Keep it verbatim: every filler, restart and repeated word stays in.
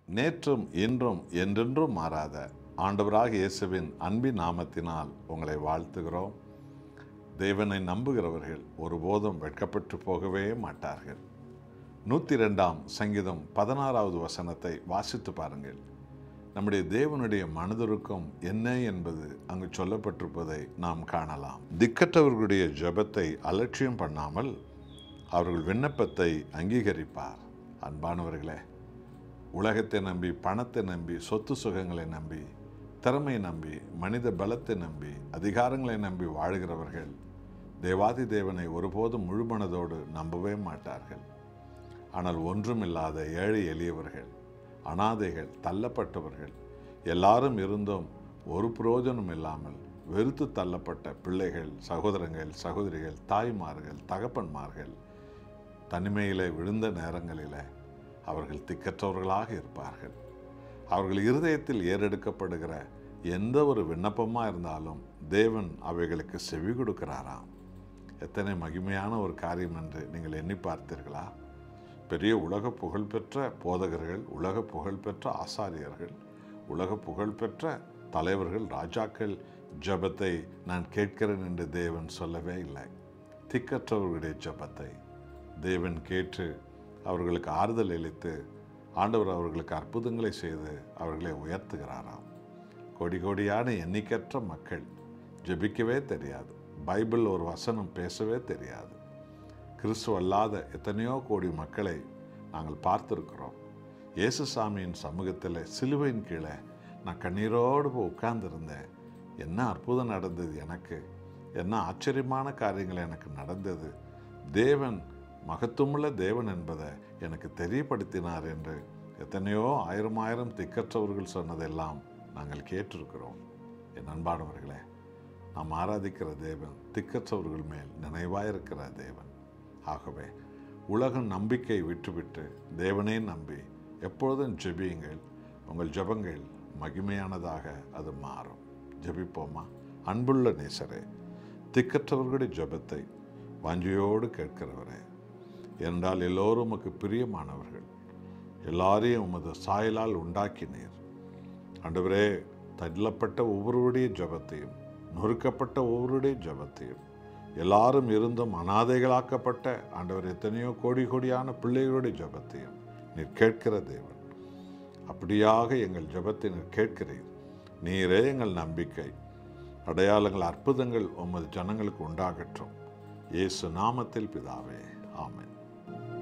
நேற்றும் இன்றும் என்றென்றும் மாறாத ஆண்டவராக இயேசுவின் அன்பின் நாமத்தினால் உங்களை வாழ்த்துகிறோம். தேவனை நம்புகிறவர்கள் ஒருபோதும் வெட்கப்பட்டு போகவே மாட்டார்கள். நூற்றி ரெண்டாம் சங்கீதம் பதினாறாவது வசனத்தை வாசித்து பாருங்கள். நம்முடைய தேவனுடைய மனதுருக்கம் என்ன என்பது அங்கு சொல்லப்பட்டிருப்பதை நாம் காணலாம். திக்கற்றவர்களுடைய ஜெபத்தை அலட்சியம் பண்ணாமல் அவர்கள் விண்ணப்பத்தை அங்கீகரிப்பார். அன்பானவர்களே, உலகத்தை நம்பி, பணத்தை நம்பி, சொத்து சுகங்களை நம்பி, திறமையை நம்பி, மனித பலத்தை நம்பி, அதிகாரங்களை நம்பி வாழ்கிறவர்கள் தேவாதி தேவனை ஒருபோதும் முழுமனதோடு நம்பவே மாட்டார்கள். ஆனால் ஒன்றுமில்லாத ஏழை எளியவர்கள், அனாதைகள், தள்ளப்பட்டவர்கள், எல்லாரும் இருந்தும் ஒரு பிரயோஜனம் இல்லாமல் வெறுத்து தள்ளப்பட்ட பிள்ளைகள், சகோதரங்கள், சகோதரிகள், தாய்மார்கள், தகப்பன்மார்கள் தனிமையிலே விழுந்த நேரங்களில் அவர்கள் திக்கற்றவர்களாக இருப்பார்கள். அவர்கள் இருதயத்தில் ஏறெடுக்கப்படுகிற எந்த ஒரு விண்ணப்பமாக இருந்தாலும் தேவன் அவைகளுக்கு செவி கொடுக்கிறாராம். எத்தனை மகிமையான ஒரு காரியம் என்று நீங்கள் எண்ணி பார்த்தீர்களா? பெரிய உலக புகழ்பெற்ற போதகர்கள், உலக புகழ்பெற்ற ஆசாரியர்கள், உலக புகழ்பெற்ற தலைவர்கள், ராஜாக்கள் ஜெபத்தை நான் கேட்கிறேன் என்று தேவன் சொல்லவே இல்லை. திக்கற்றவர்களுடைய ஜெபத்தை தேவன் கேட்டு அவர்களுக்கு ஆறுதல் அளித்து ஆண்டவர் அவர்களுக்கு அற்புதங்களை செய்து அவர்களை உயர்த்துகிறாராம். கோடி கோடியான எண்ணிக்கற்ற மக்கள் ஜெபிக்கவே தெரியாது, பைபிள் ஒரு வசனம் பேசவே தெரியாது. கிறிஸ்துவ அல்லாத எத்தனையோ கோடி மக்களை நாங்கள் பார்த்துருக்கிறோம். இயேசுசாமியின் சமூகத்தில் சிலுவையின் கீழே நான் கண்ணீரோடு போய் உட்கார்ந்துருந்தேன். என்ன அற்புதம் நடந்தது, எனக்கு என்ன ஆச்சரியமான காரியங்கள் எனக்கு நடந்தது. தேவன் மகத்துவமுள்ள தேவன் என்பதை எனக்கு தெரியப்படுத்தினார் என்று எத்தனையோ ஆயிரம் ஆயிரம் திக்கற்றவர்கள் சொன்னதெல்லாம் நாங்கள் கேட்டிருக்கிறோம். என் அன்பானவர்களே, நாம் ஆராதிக்கிற தேவன் திக்கற்றவர்கள் மேல் நினைவாயிருக்கிற தேவன். ஆகவே உலக நம்பிக்கை விட்டுவிட்டு தேவனே நம்பி எப்பொழுதும் ஜெபியுங்கள். உங்கள் ஜெபங்கள் மகிமையானதாக அது மாறும். ஜெபிப்போமா? அன்புள்ள நேசரே, திக்கற்றவர்களுடைய ஜெபத்தை வாஞ்சியோடு கேட்கிறவரே, என்றால் எல்லோரும் உமக்கு பிரியமானவர்கள், எல்லாரையும் உமது சாயலால் உண்டாக்கினீர். ஆண்டவரே, தள்ளப்பட்ட ஒவ்வொருடைய ஜெபத்தையும், நொறுக்கப்பட்ட ஒவ்வொருடைய ஜெபத்தையும், எல்லாரும் இருந்தும் அனாதைகளாக்கப்பட்ட ஆண்டவர் எத்தனையோ கோடி கோடியான பிள்ளைகளுடைய ஜெபத்தையும் நீர் கேட்கிற தேவன். அப்படியாக எங்கள் ஜெபத்தை நீர் கேட்கிறீர். நீரே எங்கள் நம்பிக்கை. அடையாளங்கள், அற்புதங்கள் உமது ஜனங்களுக்கு உண்டாகட்டும். இயேசு நாமத்தில் பிதாவே, ஆமென்.